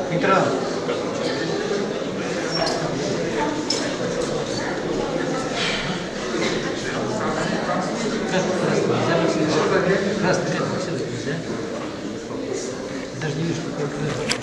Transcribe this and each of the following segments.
Петра. Красный рядом, все такие, да? Даже не вижу, какой красный.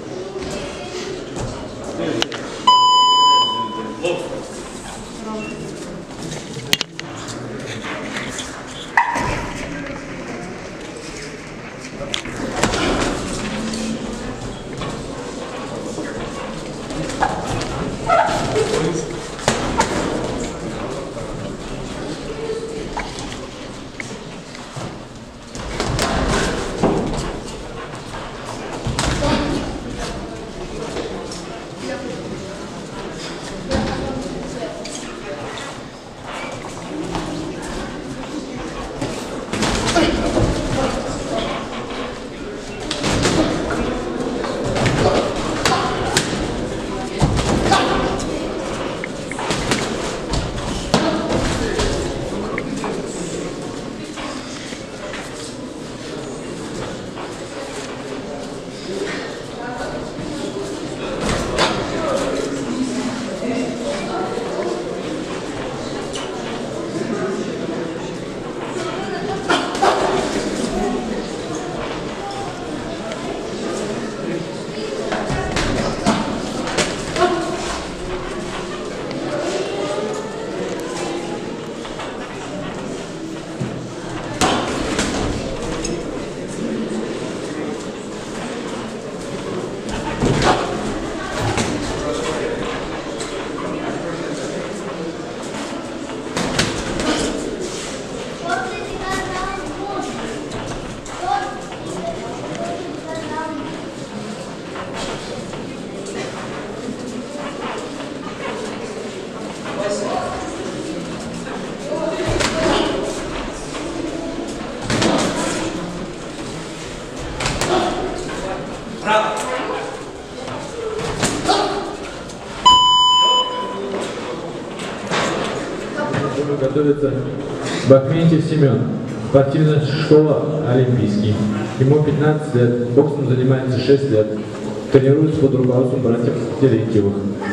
Готовится Бахметьев Семен, спортивная школа Олимпийский. Ему 15 лет, боксом занимается 6 лет. Тренируется под руководством братьев Терентьевых.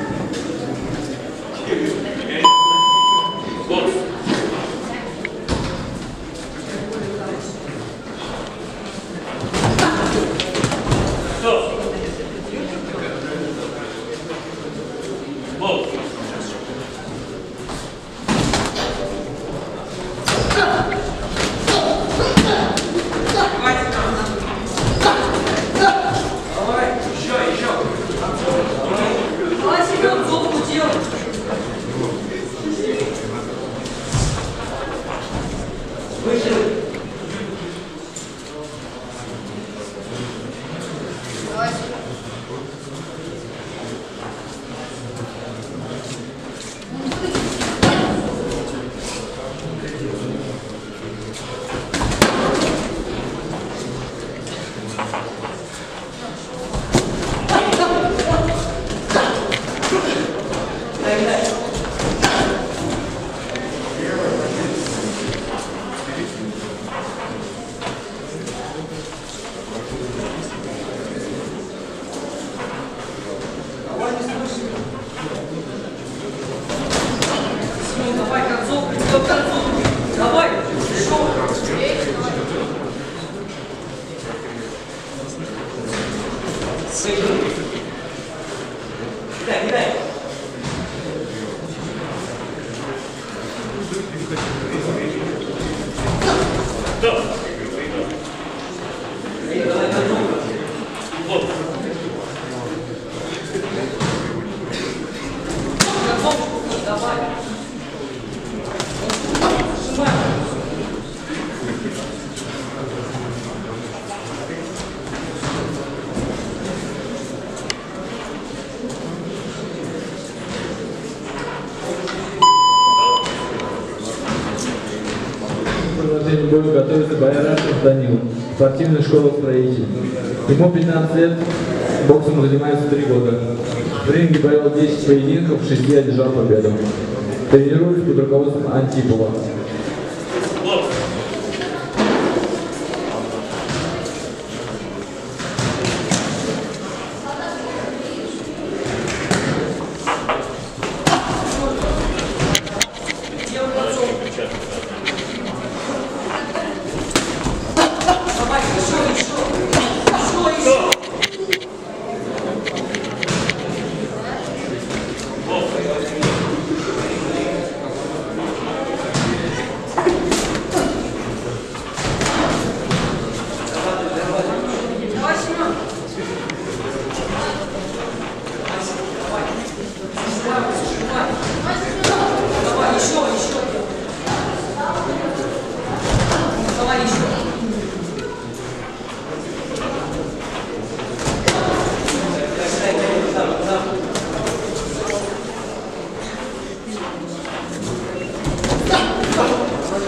Готовится Байрашев Данил, спортивная школа строителей. Ему 15 лет, боксом занимается 3 года. В ринге провел 10 поединков, в 6 одержал победу. Тренируется под руководством Антипова.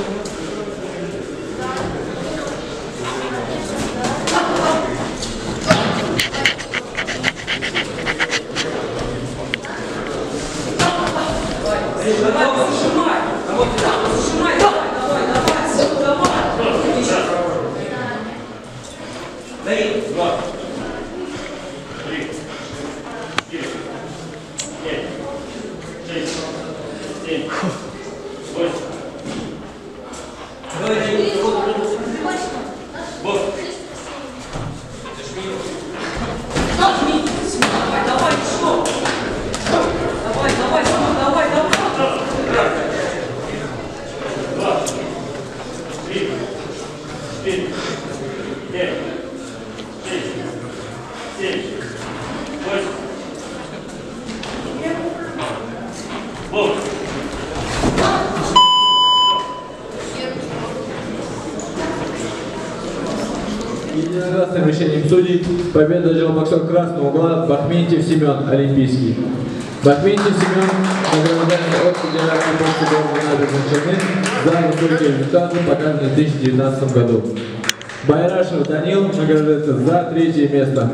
Единогласным решением судей победу одержал боксер красного угла Бахметьев Семен, олимпийский. Бахметьев Семен награждается от Федерации бокса города Набережной Челны за высокие результаты, показанные в 2019 году. Байрашев Данил награждается за 3-е место.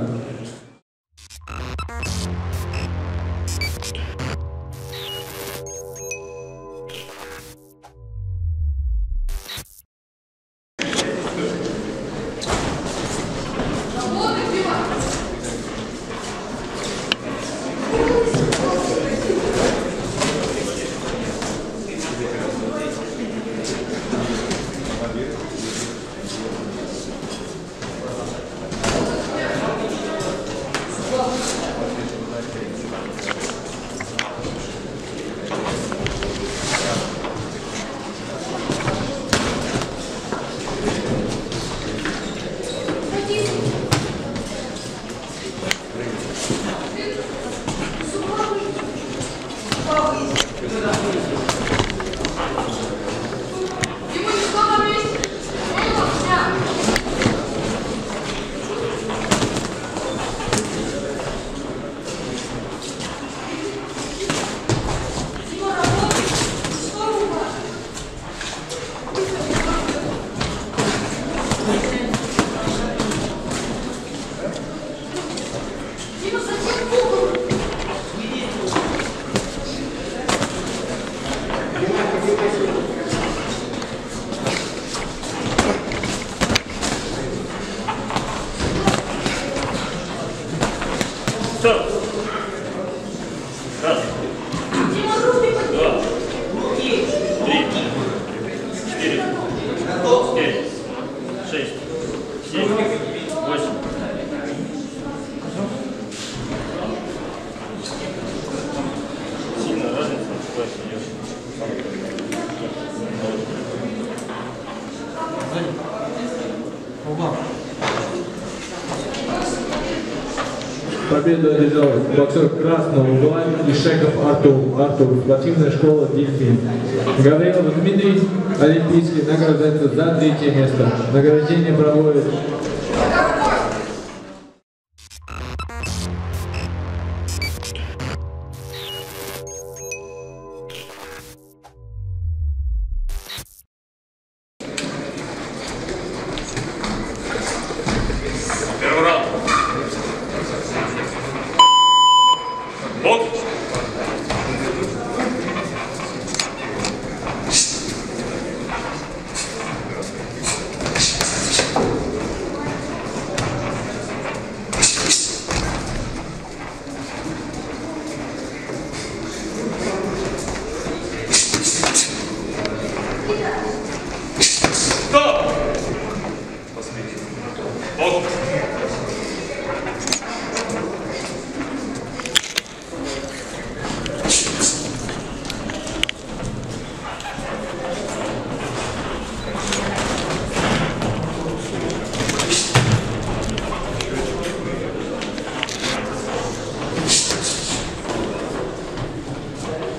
Победу одержал боксер красного угла Ишеков Артур, спортивная школа «Дельфин». Гаврилов Дмитрий, олимпийский, награждается за 3-е место. Награждение проводит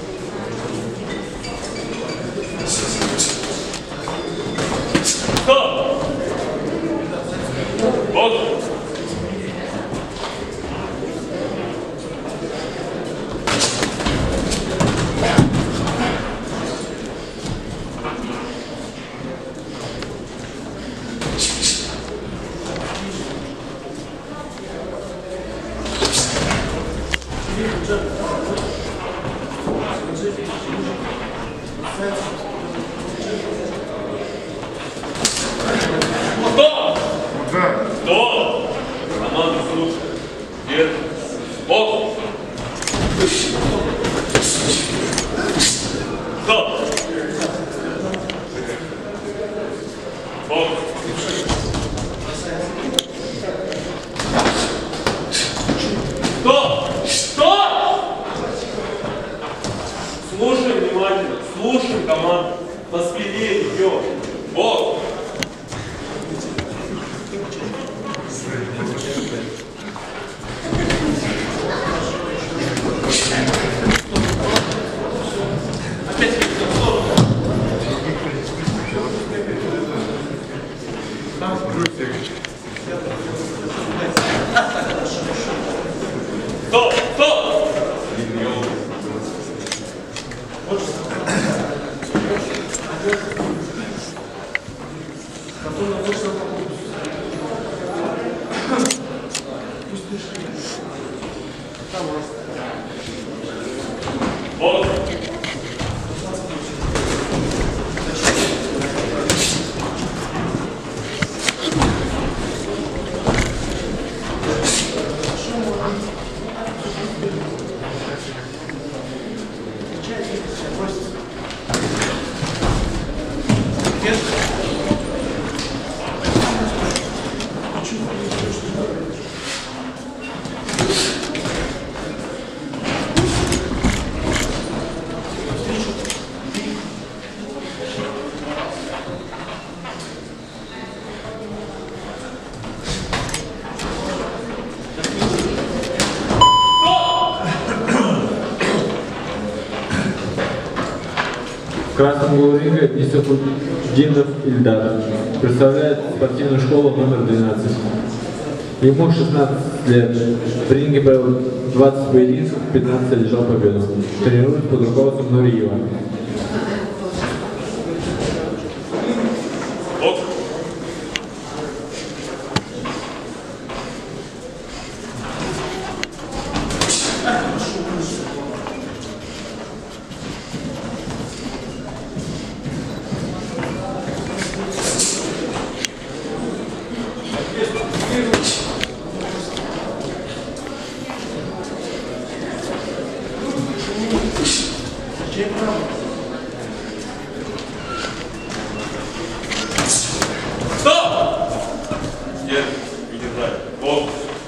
Стоп! Вот. Стоп! Стоп! Вот. В красном углу ринга Нисахуддинов Ильдар представляет спортивную школу номер 12. Ему 16 лет. В ринге провел 20 поединков, 15 одержал победу. Тренирует под руководством Нуриева. Стоп! Нет, не знаю. Вот.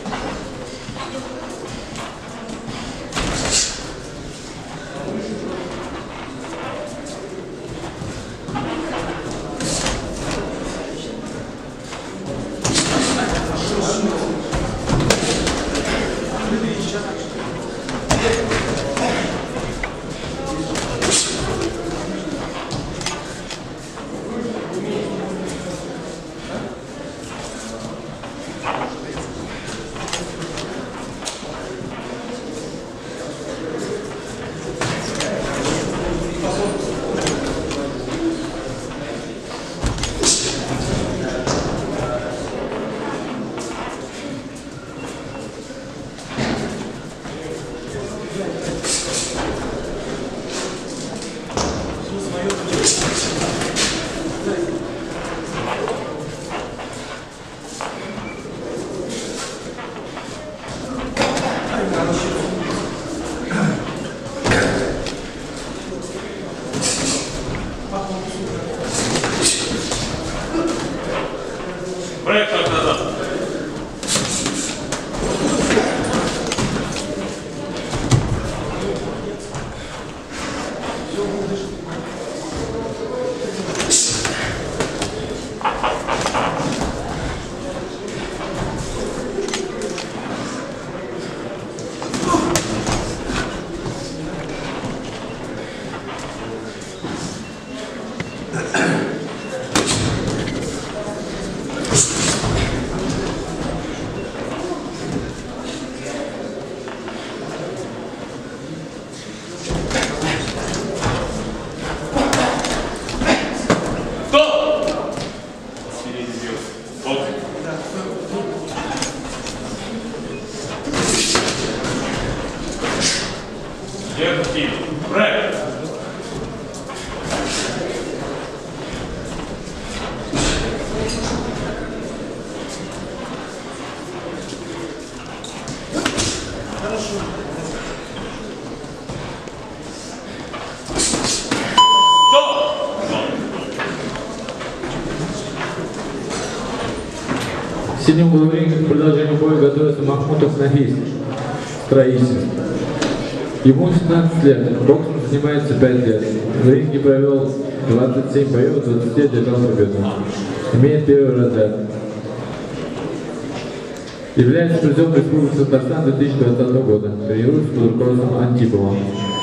Проект назад. Держи. Проект. В синем углу ринга к продолжению боя готовится Махмутов Нафис, строитель. Ему 17 лет, боксом занимается 5 лет. В ринге провел 27 боев, 20 одержал победу. Имеет первый разряд. Является призером Республики Татарстан 2020 года. Тренируется под руководством Антипова.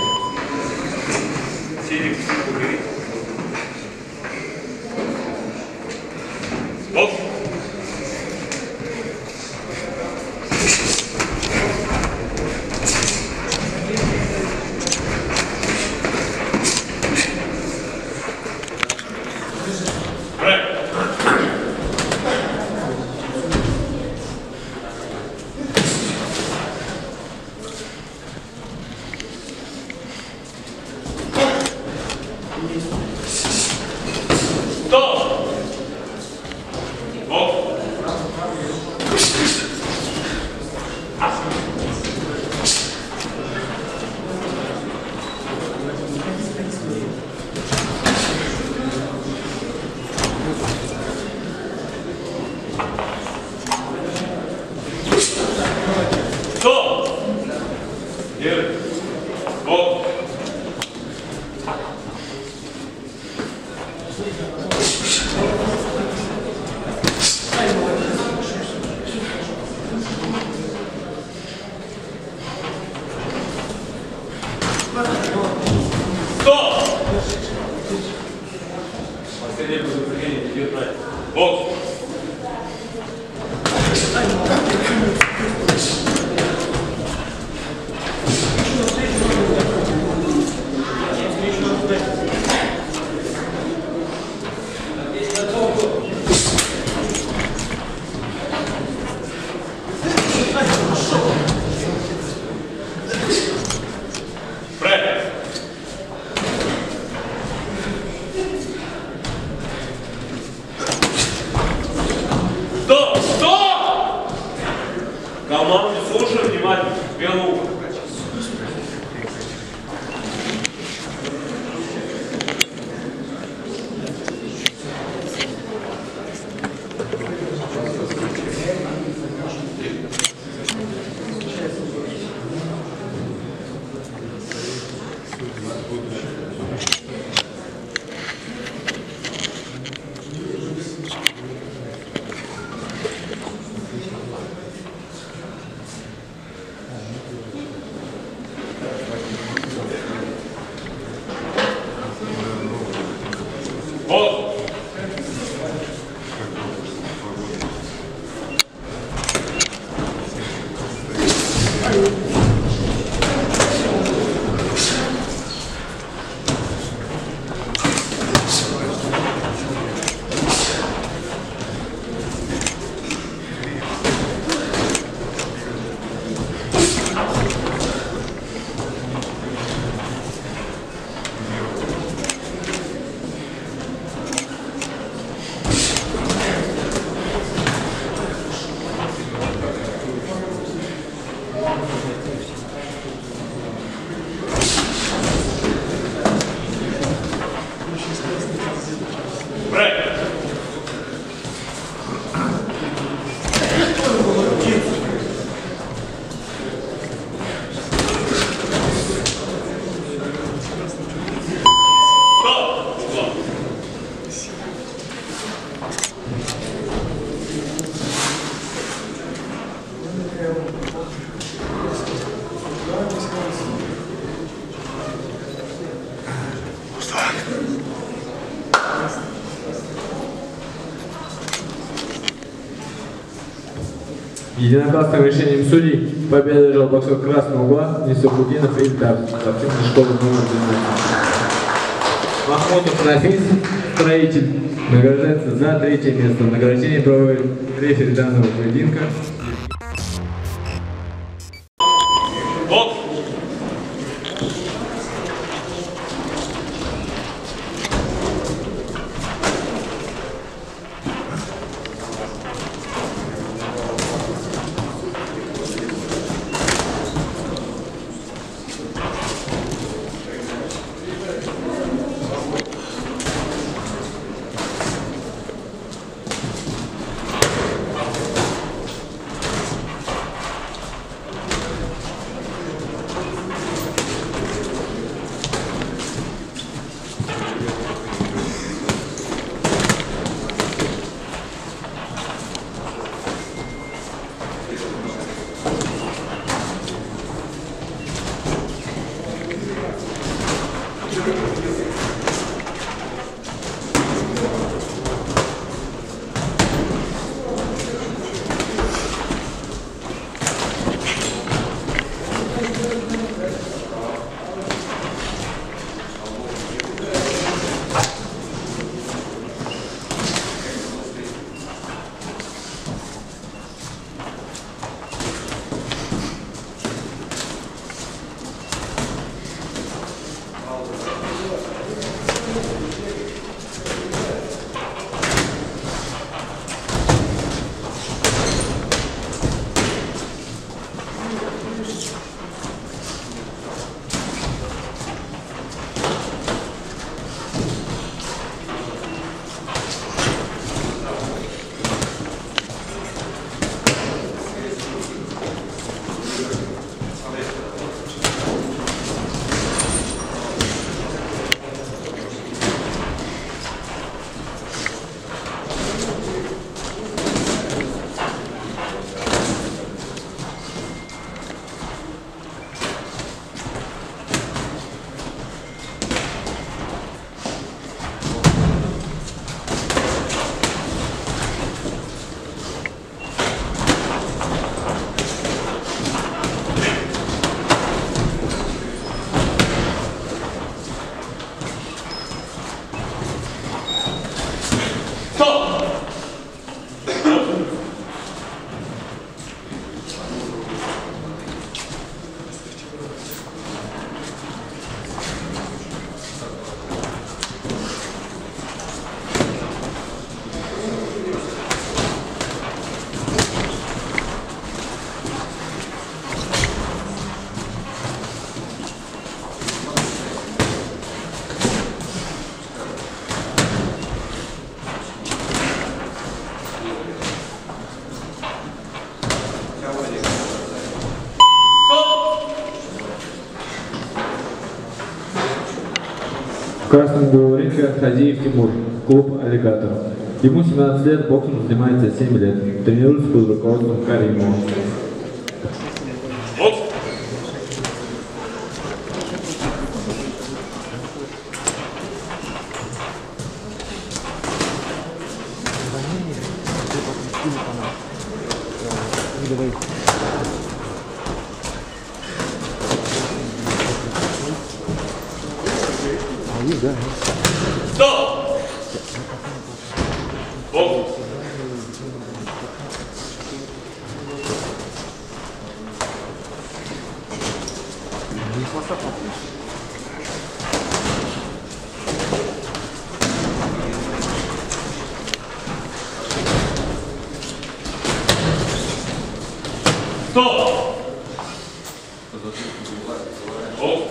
Команду слушай внимательно. Белую. Единогласным решением судей победу одержал боксер красного угла Несопудинов Ильдар, спортивной школы номер 12. Махмутов Нафис, строитель, награждается за 3-е место. Награждение проводит рефери данного поединка. красном углу ринга Хазиев Тимур, клуб «Аллигатор». Ему 17 лет, боксом занимается 7 лет. Тренируется под руководством Каримова. Вот. Стоп! Вот. Стоп! Вот.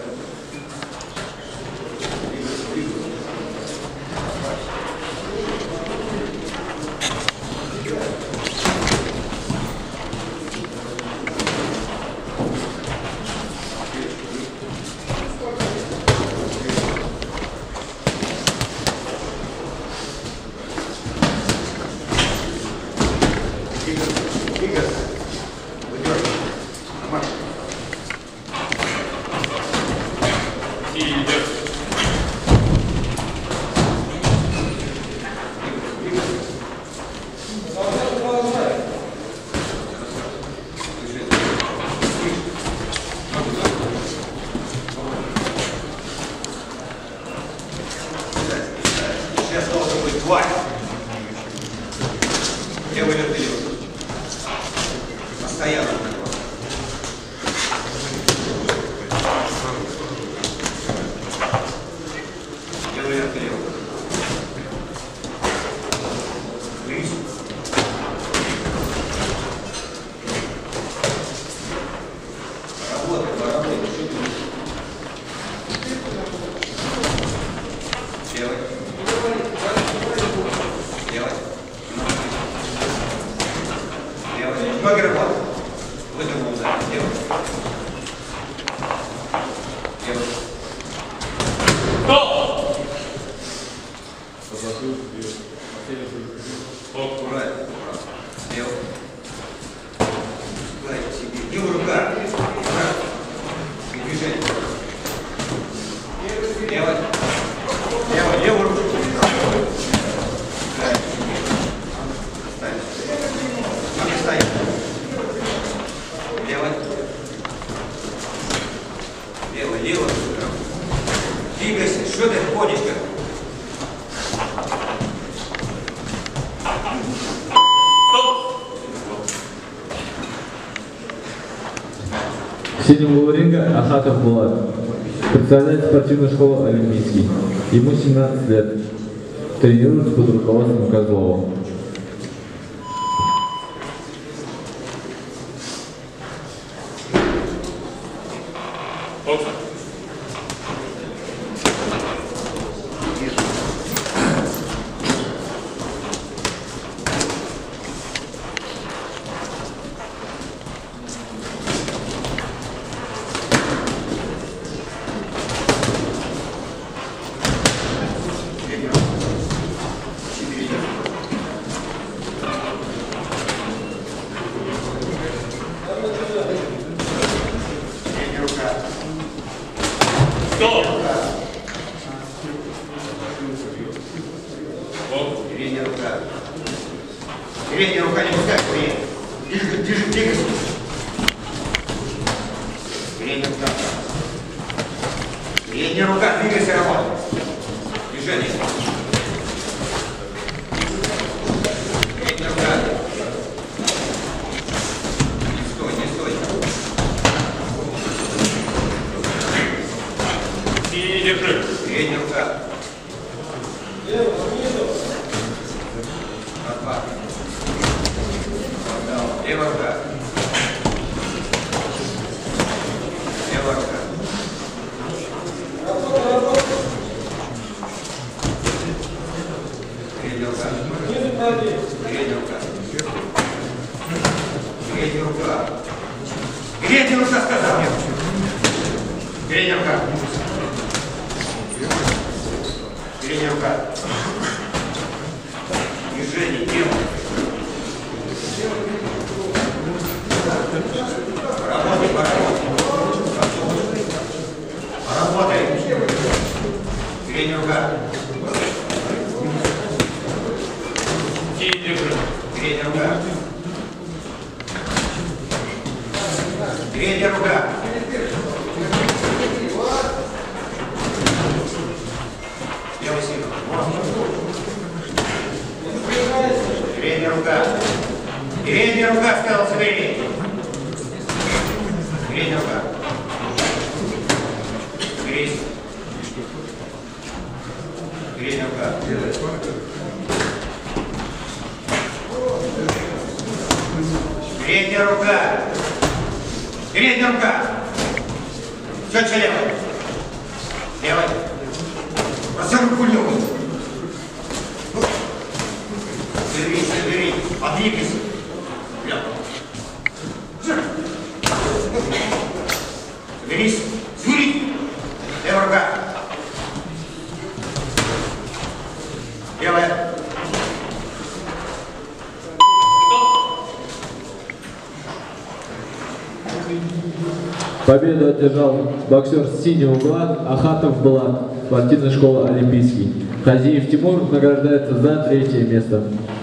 Сейчас должен быть тварь. Где вы вертели? Постоянно. Где вы вертели? Лись. Работай, поработай. Делай. Делать. Делать. Ноги работают. Выдохнул, да. Делать. Делать. Стоп! Аккуратно. Делать. Дай себе. Не в руках. И движение. Делать. Делать. Левую руку. Лево. Двигайся. Что ты ходишь-то? В синем углу ринга Ахатов Булат. Представляет спортивную школу «Олимпийский». Ему 17 лет. Тренируется под руководством Козлова. Передняя рука. Передняя рука не пускай, двигайся. Передняя рука. Передняя рука, двигайся, работай. Движение. Передняя рука. Не стой. И держи. Передняя рука. Левая рука. Левая рука. Передняя рука. Передняя рука. Передняя рука. Передняя рука, сказал. Передняя рука. Движение рука. Движение, тело. Поработай, поработай. Поработай. Движение рука. Движение рука. Движение рука. Левый сильно. Передняя рука. Передняя рука стала собери. Передняя рука. Соберись. Передняя рука. Передняя рука. Передняя рука. Четче левой. Левой. Бросай руку левой. Соберись, соберись. Подвигайся. Соберись. Сюри. Левая рука. Левая. Победу одержал боксер с синего угла Ахатов Булат, спортивная школа «Олимпийский». Хазиев Тимур награждается за 3-е место.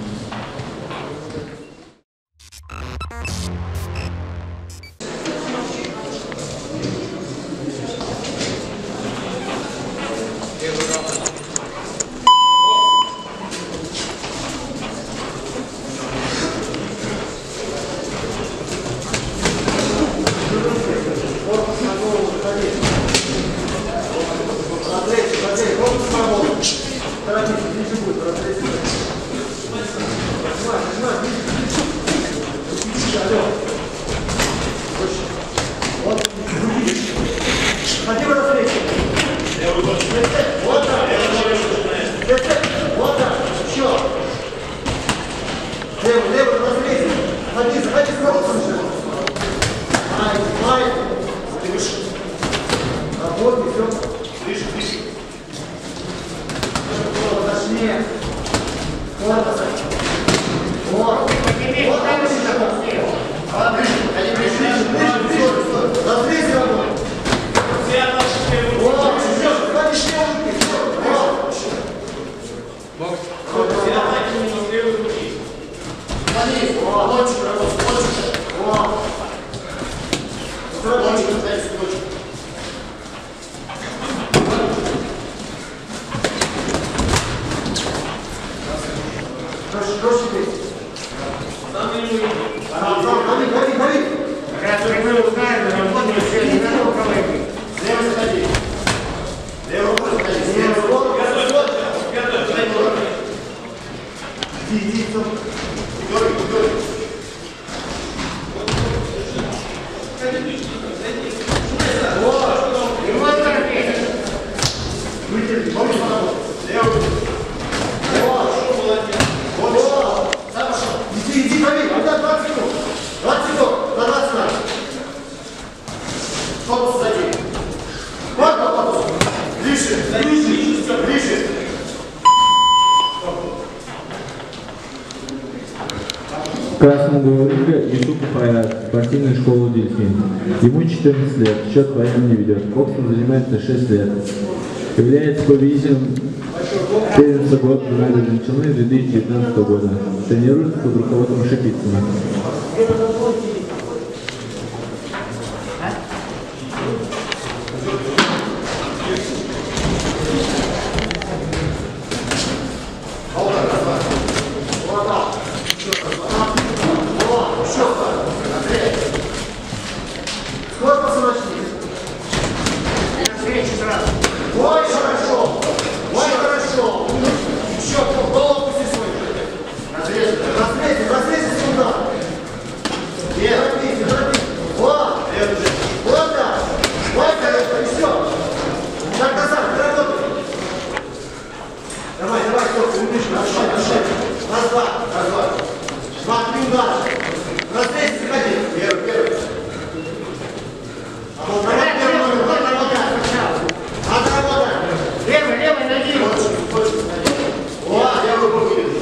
Красного ринга Юсупов Айрат, спортивная школа «Дельфин». Ему 14 лет, счет военный не ведет. Боксом занимается 6 лет. Является победителем первенства года величины 2019 года. Тренируется под руководством Шипицына.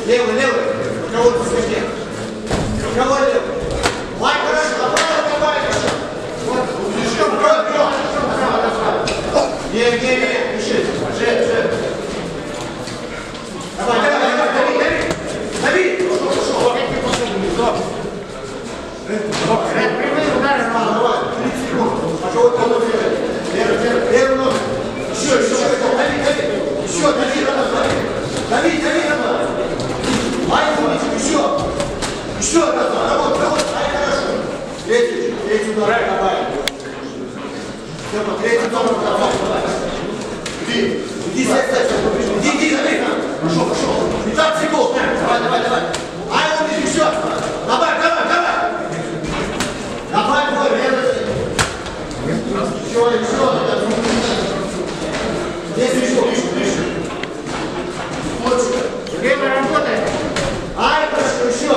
Левый, левый. Кого ты скажи? Кого левый? Лай, хорошо. Давай еще. Вот, еще, вперед. Не, пиши. Жест. Давай, дави. Пошел. Прямые удары, давай. 30 секунд. Пошел, первый номер. Еще. Дави. Лай, еще. Работай. Ай, хорошо. Третий удар, давай. Третий удар, давай. Иди, сядь. Иди, дави. Пошел. 15 секунд. Давай. Ай, он еще. Давай. Давай, бой, еще. Здесь еще. Вот сюда. Время работает. Ай, хорошо, еще.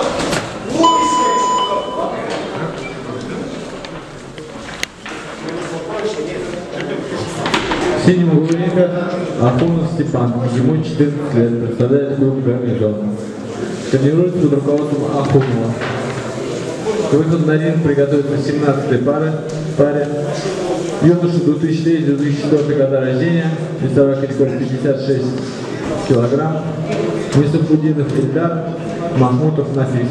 В синем углу ринга Ахунов Степан, ему 14 лет, представляет клуб «Гарнизон». Тренируется под руководством Ахунова. К выходу на ринг приготовится 17-й паре. Юноша 2003-2004 года рождения, весовой категория 56 килограмм. Несухудинов Ильдар, Махмутов Нафис.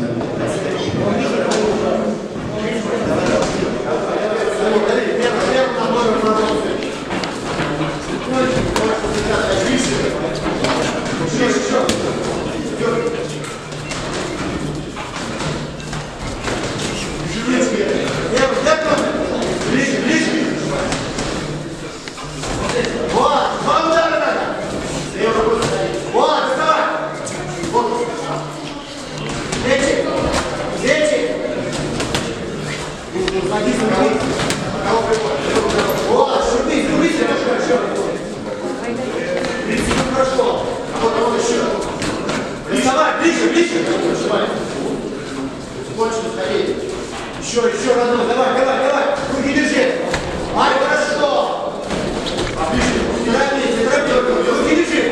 Еще родной, давай, руки держи. Ай, хорошо. Не торопи, руки держи.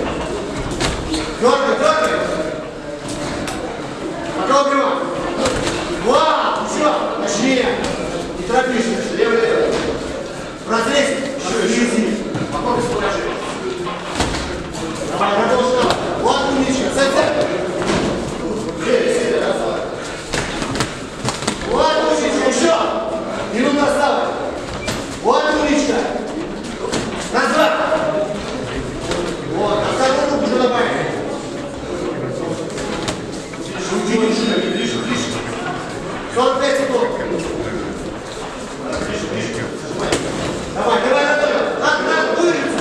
Дергай. Пока убивай. Вау, еще, точнее. Не торопись, левый. Разрез, еще. Пока положи. Давай, продолжай. Вот умничка, сядь. Вот умничка, еще. Минуту осталось. Вот умничка. Раз-два. Вот, а вторую руку уже добавим. Ближе. 45 секунд. Ближе. Давай, надо, вырваться.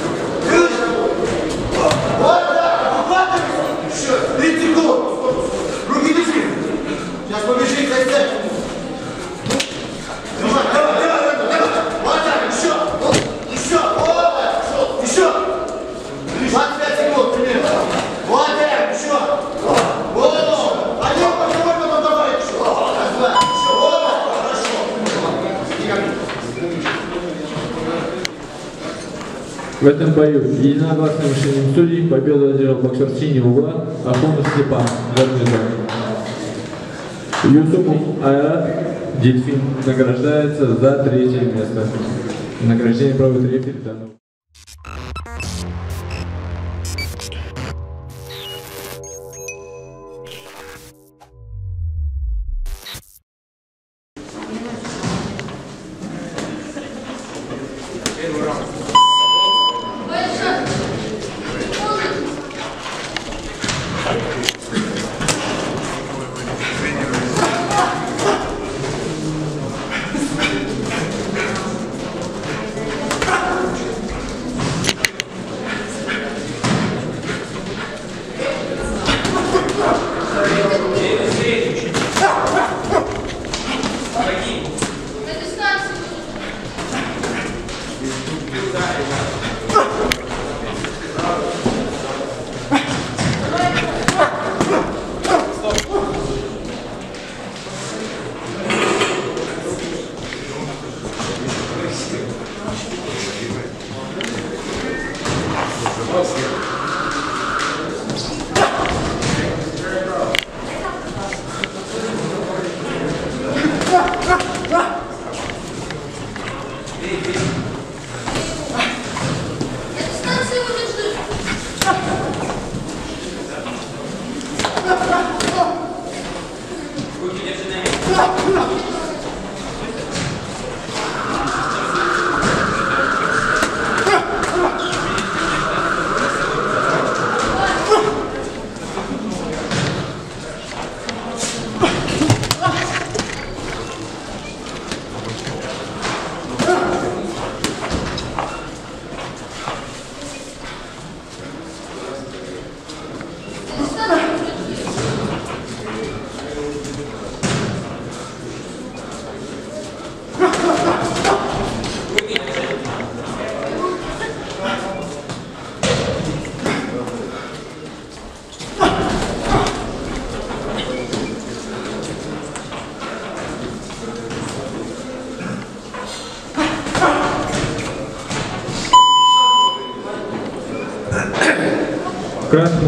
Вот так, ухватывайся. Еще, 30 секунд. Руки держи. Сейчас побежи, кстати. Давай. Вот так, еще. Еще. 25 секунд примерно. Вот так, еще. Вот. Пойдем, потом давай еще. Раз-два. Еще. Вот. Хорошо. В этом бою единогласным решением судей победу одержал боксер синего угла Ахунов Степан, Гарнизон. Юсупов Айрат Дельфин награждается за 3-е место. Награждение проводит рефери данного.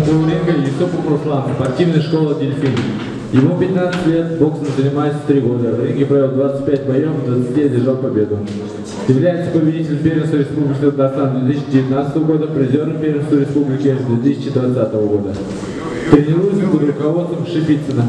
углу ринга Юсупов Руслан, спортивная школа «Дельфин». Ему 15 лет, боксом занимается 3 года. В ринге провел 25 боев, 20 одержал победу. Является победителем первенства Республики Татарстан 2019 года, призером первенства Республики 2020 года. Тренируется под руководством Шипицына.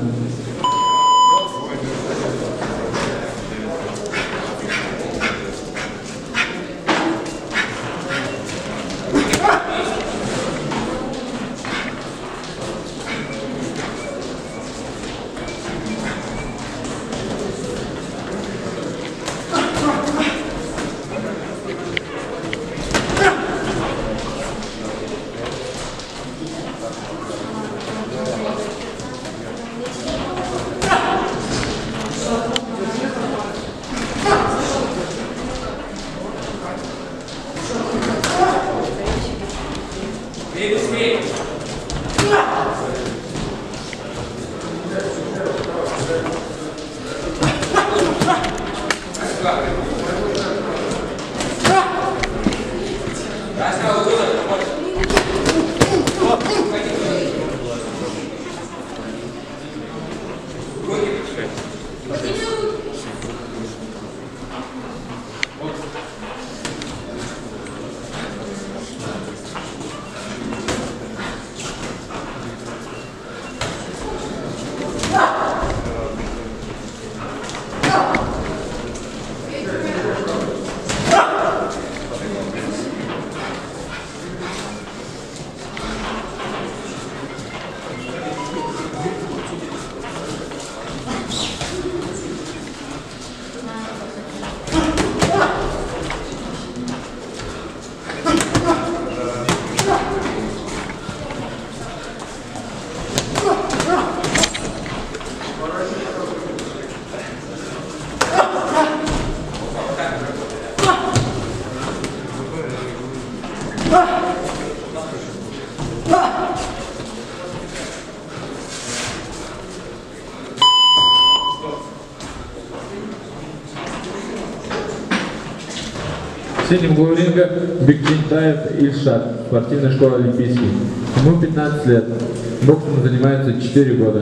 В синем углу ринга Бекчентаев Ильшат, спортивная школа «Олимпийский». Ему 15 лет, боксом занимается 4 года.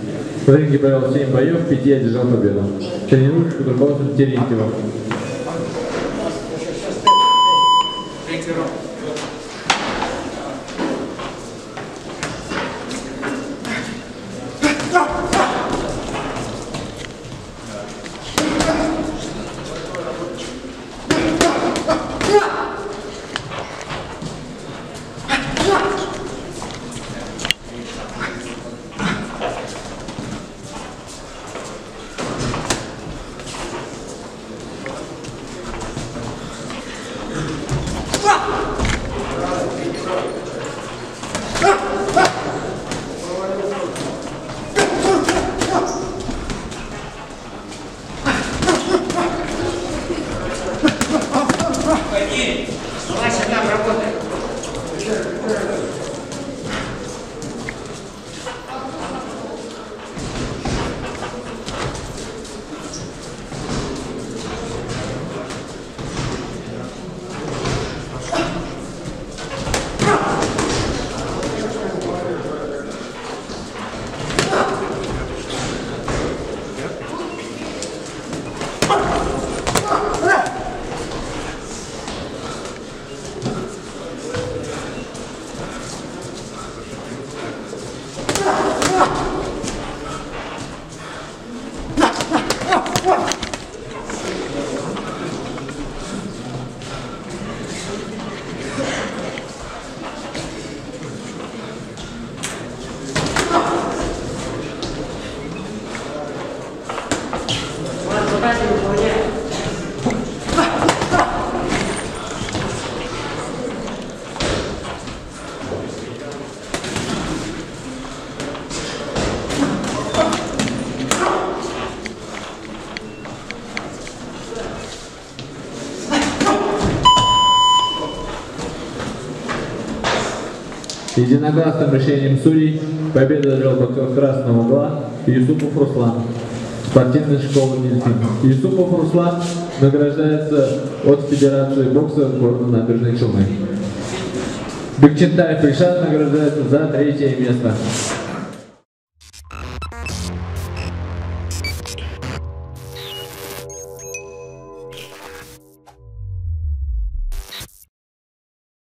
В ринге провел 7 боев, 5 одержал победу. Тренируется под руководством Терентьева. Единогласным решением судей победу одержал боксер красного угла Юсупов Руслан, спортивная школа «Дельфин». Юсупов Руслан награждается от Федерации бокса города Набережной Челны. Бекчентаев Ильшат награждается за 3-е место.